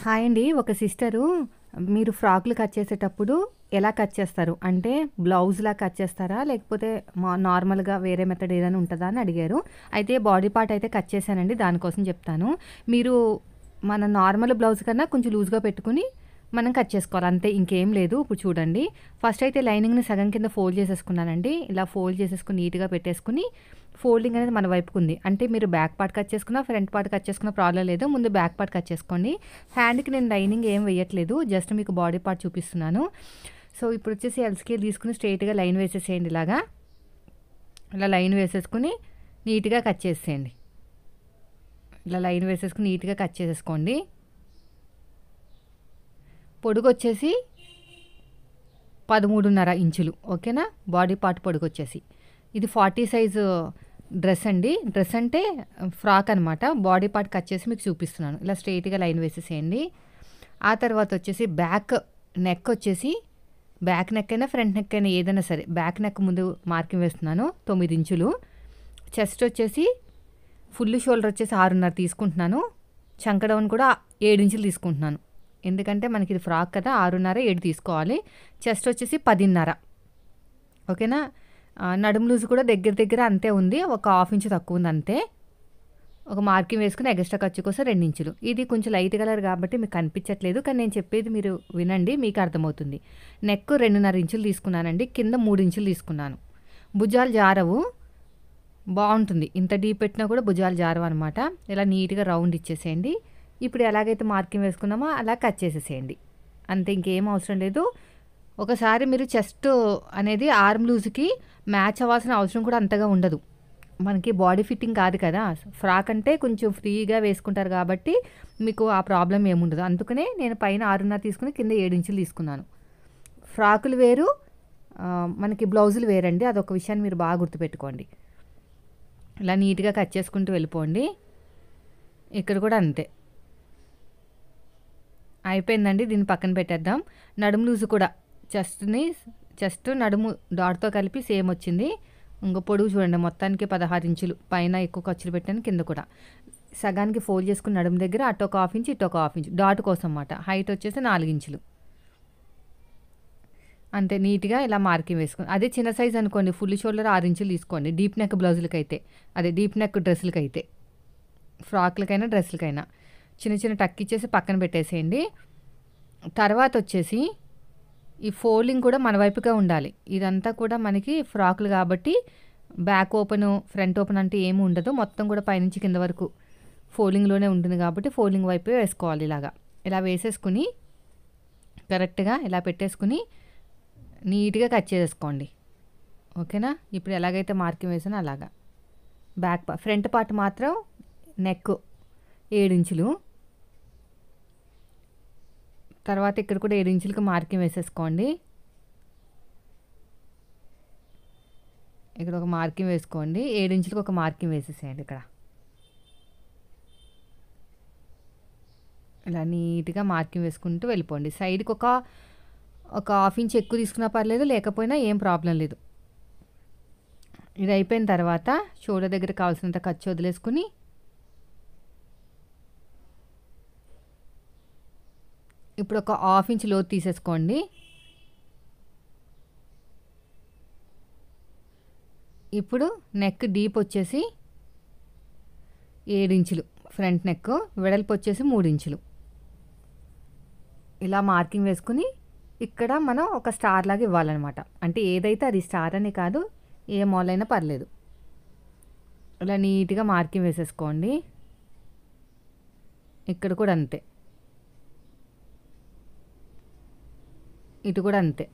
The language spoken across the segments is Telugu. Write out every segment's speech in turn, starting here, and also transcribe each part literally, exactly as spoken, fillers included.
హాయ్ అండి. ఒక సిస్టరు మీరు ఫ్రాక్‌లు కట్ చేసేటప్పుడు ఎలా కట్ చేస్తారు? అంటే బ్లౌజ్‌లా కట్ చేస్తారా? లేకపోతే మా నార్మల్‌గా వేరే మెథడ్ ఏదైనా ఉంటదా అని అడిగారు. అయితే బాడీ పార్ట్ అయితే కట్ చేశానండి. దానికోసం చెప్తాను. మీరు మన నార్మల్ బ్లౌజ్ కన్నా కొంచెం లూజ్‌గా పెట్టుకొని మనం కట్ చేసుకోవాలి. అంతే ఇంకేం లేదు. ఇప్పుడు చూడండి. ఫస్ట్ అయితే లైనింగ్‌ని సగం కింద ఫోల్డ్ చేసేసుకున్నానండి. ఇలా ఫోల్డ్ చేసేసుకొని నీట్‌గా పెట్టేసుకొని ఫోల్డింగ్ అనేది మన వైపుకు ఉంది. అంటే మీరు బ్యాక్ పార్ట్ కట్ చేసుకున్నా, ఫ్రంట్ పార్ట్ కట్ చేసుకున్నా ప్రాబ్లమ్ లేదు. ముందు బ్యాక్ పార్ట్ కట్ చేసుకోండి. హ్యాండ్‌కి నేను లైనింగ్ ఏం వేయట్లేదు. జస్ట్ మీకు బాడీ పార్ట్ చూపిస్తున్నాను. సో, ఇప్పుడు వచ్చేసి ఎల్ స్కేల్ తీసుకొని స్ట్రెయిట్‌గా లైన్ వేసేసేయండి ఇలాగా. ఇలా లైన్ వేసేసుకొని నీట్‌గా కట్ చేసేయండి. ఇలా లైన్ వేసేసుకొని నీట్‌గా కట్ చేసేసుకోండి. పొడుగొచ్చేసి పదమూడున్నర ఇంచులు. ఓకేనా? బాడీ పార్ట్ పొడుగొచ్చేసి. ఇది ఫార్టీ సైజు డ్రెస్ అండి. డ్రెస్ అంటే ఫ్రాక్ అనమాట. బాడీ పార్ట్ కట్ చేసి మీకు చూపిస్తున్నాను. ఇలా స్ట్రెయిట్‌గా లైన్ వేసేసేయండి. ఆ తర్వాత వచ్చేసి బ్యాక్ నెక్ వచ్చేసి బ్యాక్ నెక్ అయినా, ఫ్రంట్ నెక్ అయినా ఏదైనా సరే బ్యాక్ నెక్ ముందు మార్కింగ్ వేస్తున్నాను తొమ్మిది ఇంచులు. చెస్ట్ వచ్చేసి ఫుల్ షోల్డర్ వచ్చేసి ఆరున్నర తీసుకుంటున్నాను. చంక డౌన్ కూడా ఏడు ఇంచులు తీసుకుంటున్నాను. ఎందుకంటే మనకి ఇది ఫ్రాక్ కదా! ఆరున్నర, ఏడు తీసుకోవాలి. చెస్ట్ వచ్చేసి పదిన్నర. ఓకేనా? ఆహ్, నడుము లూజ్ కూడా దగ్గర దగ్గర అంతే ఉంది. ఒక హాఫ్ ఇంచ్ తక్కువ ఉంది అంతే. ఒక మార్కింగ్ వేసుకొని ఎగస్ట్రా ఖర్చు కోసం రెండు ఇంచులు. ఇది కొంచెం లైట్ కలర్ కాబట్టి మీకు కనిపించట్లేదు. కానీ నేను చెప్పేది మీరు వినండి. మీకు అర్థమవుతుంది. నెక్ రెండున్నర ఇంచులు తీసుకున్నానండి. కింద మూడు ఇంచులు తీసుకున్నాను. భుజాలు జారవు. బావుంటుంది. ఇంత డీప్ పెట్టినా కూడా భుజాలు జారవు అనమాట. ఇలా నీట్‌గా రౌండ్ ఇచ్చేసేయండి. ఇప్పుడు ఎలాగైతే మార్కింగ్ వేసుకున్నామో అలా కట్ చేసేసేయండి. అంతే ఇంకేం అవసరం లేదు. ఒకసారి మీరు చెస్ట్ అనేది ఆర్మ్ లూజ్‌కి మ్యాచ్ అవ్వాల్సిన అవసరం కూడా అంతగా ఉండదు. మనకి బాడీ ఫిట్టింగ్ కాదు కదా! ఫ్రాక్ అంటే కొంచెం ఫ్రీగా వేసుకుంటారు కాబట్టి మీకు ఆ ప్రాబ్లమ్ ఏముండదు. అందుకనే నేను పైన ఆరున్నర తీసుకొని కింద ఏడు ఇంచులు తీసుకున్నాను. ఫ్రాకులు వేరు, ఆహ్, మనకి బ్లౌజులు వేరండి. అదొక విషయాన్ని మీరు బాగా గుర్తుపెట్టుకోండి. ఇలా నీట్‌గా కట్ చేసుకుంటూ వెళ్ళిపోండి. ఇక్కడ కూడా అంతే. అయిపోయిందండి. దీన్ని పక్కన పెట్టేద్దాం. నడుము లూజ్ కూడా చెస్ట్‌ని చెస్ట్ నడుము డాట్‌తో కలిపి సేమ్ వచ్చింది. ఇంక పొడుగు చూడండి మొత్తానికి పదహారు ఇంచులు. పైన ఎక్కువ ఖర్చులు పెట్టాను. కింద కూడా సగానికి ఫోల్డ్ చేసుకుని నడుము దగ్గర అటు ఒక హాఫ్ ఇంచ్, ఇటు ఒక హాఫ్ ఇంచ్ డాట్ కోసం అన్నమాట. హైట్ వచ్చేసి నాలుగు ఇంచులు. అంతే నీట్‌గా ఇలా మార్కింగ్ వేసుకోండి. అదే చిన్న సైజ్ అనుకోండి ఫుల్ షోల్డర్ ఆరు ఇంచులు తీసుకోండి. డీప్ నెక్ బ్లౌజులకైతే. అదే డీప్ నెక్ డ్రెస్సులకైతే. ఫ్రాక్‌లకైనా, డ్రెస్సులకైనా. చిన్న చిన్న టక్ ఇచ్చేసి పక్కన పెట్టేసేయండి. తర్వాత వచ్చేసి ఈ ఫోల్డింగ్ కూడా మన వైపుగా ఉండాలి. ఇదంతా కూడా మనకి ఫ్రాక్‌లు కాబట్టి బ్యాక్ ఓపెను, ఫ్రంట్ ఓపెన్ అంటే ఏమి ఉండదు. మొత్తం కూడా పైనుంచి కింద వరకు ఫోల్డింగ్‌లోనే ఉంటుంది కాబట్టి ఫోల్డింగ్ వైపే వేసుకోవాలి ఇలాగా. ఇలా వేసేసుకొని కరెక్ట్‌గా ఇలా పెట్టేసుకొని నీట్‌గా కట్ చేసేసుకోండి. ఓకేనా? ఇప్పుడు ఎలాగైతే మార్కింగ్ వేసానో అలాగా. బ్యాక్ పా ఫ్రంట్ పార్ట్ మాత్రం నెక్ ఏడు ఇంచులు. తర్వాత ఇక్కడ కూడా ఏడు ఇంచులకి మార్కింగ్ వేసేసుకోండి. ఇక్కడ ఒక మార్కింగ్ వేసుకోండి. ఏడు ఇంచులకి ఒక మార్కింగ్ వేసేసేయండి ఇక్కడ. ఇలా నీట్‌గా మార్కింగ్ వేసుకుంటూ వెళ్ళిపోండి. సైడ్‌కి ఒక ఒక హాఫ్ ఇంచ్ ఎక్కువ తీసుకున్నా పర్లేదు. లేకపోయినా ఏం ప్రాబ్లమ్ లేదు. ఇది అయిపోయిన తర్వాత షోల్డర్ దగ్గర కావాల్సినంత ఖర్చు వదిలేసుకొని ఇప్పుడు ఒక హాఫ్ ఇంచ్ లోతు తీసేసుకోండి. ఇప్పుడు నెక్ డీప్ వచ్చేసి ఏడు ఇంచులు. ఫ్రంట్ నెక్ వెడల్పు వచ్చేసి మూడు ఇంచులు. ఇలా మార్కింగ్ వేసుకొని ఇక్కడ మనం ఒక స్టార్ లాగా ఇవ్వాలన్నమాట. అంటే ఏదైతే అది స్టార్ అని కాదు. ఏ మాల్ అయినా పర్లేదు. ఇలా నీట్‌గా మార్కింగ్ వేసేసుకోండి. ఇక్కడ కూడా అంతే. ఇటు కూడా అంతే.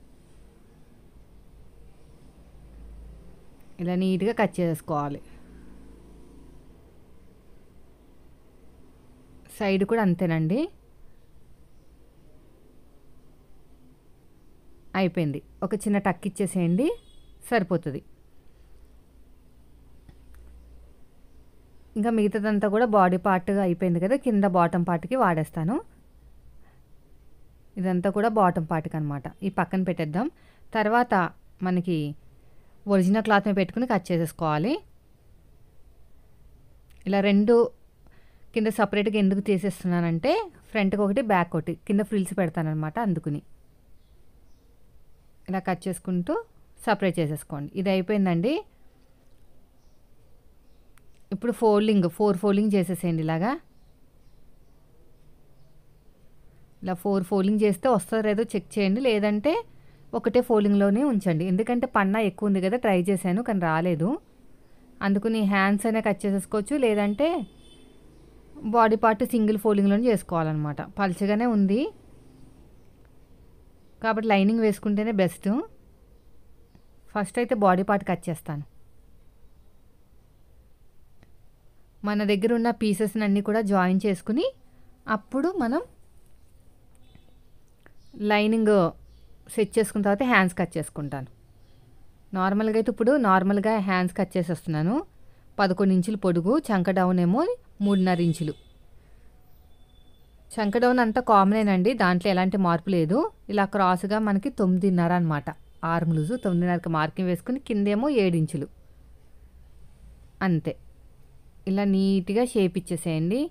ఇలా నీట్‌గా కట్ చేసేసుకోవాలి. సైడ్ కూడా అంతేనండి. అయిపోయింది. ఒక చిన్న టక్ ఇచ్చేసేయండి. సరిపోతది. ఇంకా మిగతాదంతా కూడా బాడీ పార్ట్‌గా అయిపోయింది కదా! కింద బాటమ్ పార్ట్‌కి వాడేస్తాను. ఇదంతా కూడా బాటమ్ పార్ట్‌కి అనమాట. ఈ పక్కన పెట్టేద్దాం. తర్వాత మనకి ఒరిజినల్ క్లాత్ మీద పెట్టుకొని కట్ చేసేసుకోవాలి. ఇలా రెండు కింద సపరేట్‌గా ఎందుకు తీసేస్తున్నానంటే ఫ్రంట్కి ఒకటి బ్యాక్ ఒకటి కింద ఫ్రిల్స్ పెడతానమాట, అందుకుని ఇలా కట్ చేసుకుంటూ సపరేట్ చేసేసుకోండి. ఇది అయిపోయిందండి. ఇప్పుడు ఫోల్డింగ్ ఫోర్ ఫోల్డింగ్ చేసేసేయండి. ఇలాగా ఇలా ఫోర్ ఫోల్డింగ్ చేస్తే వస్తుందో లేదో చెక్ చేయండి, లేదంటే ఒకటే ఫోల్డింగ్లోనే ఉంచండి. ఎందుకంటే పన్నా ఎక్కువ ఉంది కదా, ట్రై చేశాను కానీ రాలేదు, అందుకని హ్యాండ్స్ అయినా కట్ చేసేసుకోవచ్చు, లేదంటే బాడీ పార్ట్ సింగిల్ ఫోల్డింగ్లోనే చేసుకోవాలన్నమాట. పల్చగానే ఉంది కాబట్టి లైనింగ్ వేసుకుంటేనే బెస్ట్. ఫస్ట్ అయితే బాడీ పార్ట్ కట్ చేస్తాను. మన దగ్గర ఉన్న పీసెస్ని అన్నీ కూడా జాయిన్ చేసుకుని అప్పుడు మనం లైనింగ్ సెట్ చేసుకున్న తర్వాత హ్యాండ్స్ కట్ చేసుకుంటాను. నార్మల్గా అయితే ఇప్పుడు నార్మల్గా హ్యాండ్స్ కట్ చేసేస్తున్నాను. పదకొండు ఇంచులు పొడుగు, చంక డౌన్ ఏమో మూడున్నర ఇంచులు. చంక డౌన్ అంతా కామనేనండి, దాంట్లో ఎలాంటి మార్పు లేదు. ఇలా క్రాస్గా మనకి తొమ్మిదిన్నర అనమాట ఆర్మ్ లూజు, తొమ్మిదిన్నరకి మార్కింగ్ వేసుకుని కిందేమో ఏడు ఇంచులు అంతే. ఇలా నీట్గా షేప్ ఇచ్చేసేయండి.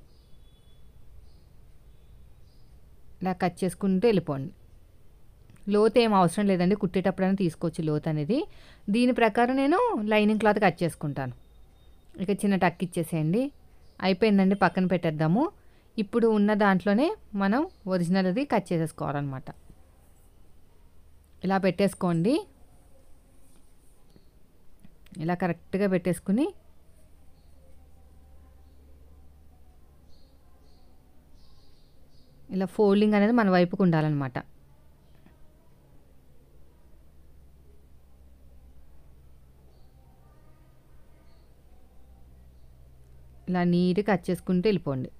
ఇలా కట్ చేసుకుంటూ వెళ్ళిపోండి. లోతు ఏం అవసరం లేదండి, కుట్టేటప్పుడైనా తీసుకోవచ్చు లోతు అనేది. దీని ప్రకారం నేను లైనింగ్ క్లాత్ కట్ చేసుకుంటాను. ఇక చిన్న టక్ ఇచ్చేసేయండి. అయిపోయిందండి, పక్కన పెట్టేద్దాము. ఇప్పుడు ఉన్న దాంట్లోనే మనం ఒరిజినల్ అది కట్ చేసేసుకోవాలన్నమాట. ఇలా పెట్టేసుకోండి. ఇలా కరెక్ట్గా పెట్టేసుకుని ఇలా ఫోల్డింగ్ అనేది మన వైపుకు ఉండాలన్నమాట. ఇలా నీట్గా కట్ చేసుకుంటూ వెళ్ళిపోండి.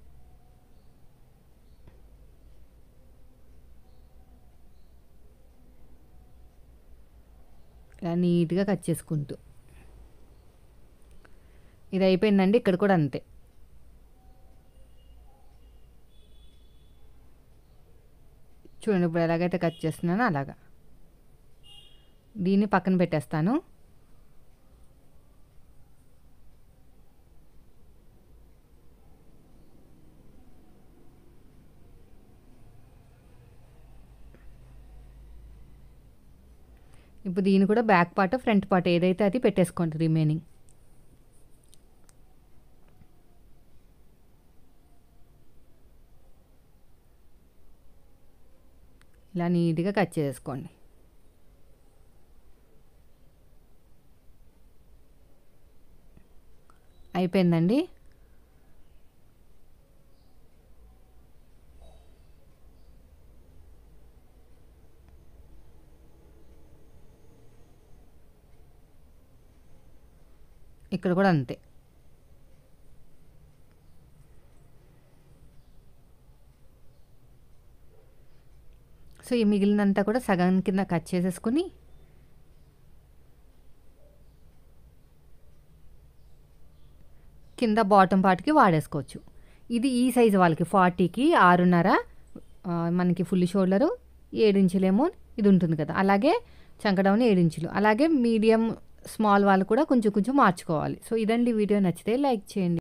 ఇలా నీట్గా కట్ చేసుకుంటూ ఇది అయిపోయిందండి. ఇక్కడ కూడా అంతే. చూడండి ఇప్పుడు ఎలాగైతే కట్ చేస్తున్నానో అలాగా. దీన్ని పక్కన పెట్టేస్తాను. ఇప్పుడు దీన్ని కూడా బ్యాక్ పార్ట్ ఫ్రంట్ పార్ట్ ఏదైతే అది పెట్టేసుకోండి రిమైనింగ్. ఇలా నీట్గా కట్ చేసుకోండి. అయిపోయిందండి. ఇక్కడ కూడా అంతే. సో ఈ మిగిలినంతా కూడా సగం కింద కట్ చేసేసుకుని కింద బాటమ్ పార్ట్కి వాడేసుకోవచ్చు. ఇది ఈ సైజు వాళ్ళకి ఫార్టీకి ఆరున్నర మనకి ఫుల్ షోల్డరు, ఏడు ఇంచులేమో ఇది ఉంటుంది కదా, అలాగే చంకడౌన్ ఏడు ఇంచులు, అలాగే మీడియం స్మాల్ వాళ్ళు కూడా కొంచెం కొంచెం మార్చుకోవాలి. సో ఇదండి వీడియో, నచ్చితే లైక్ చేయండి.